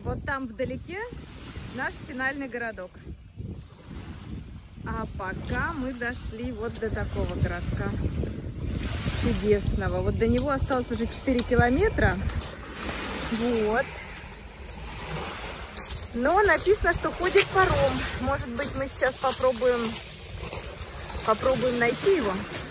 Вот там вдалеке наш финальный городок. А пока мы дошли вот до такого городка чудесного. Вот до него осталось уже 4 километра. Вот. Но написано, что ходит паром. Может быть, мы сейчас попробуем найти его.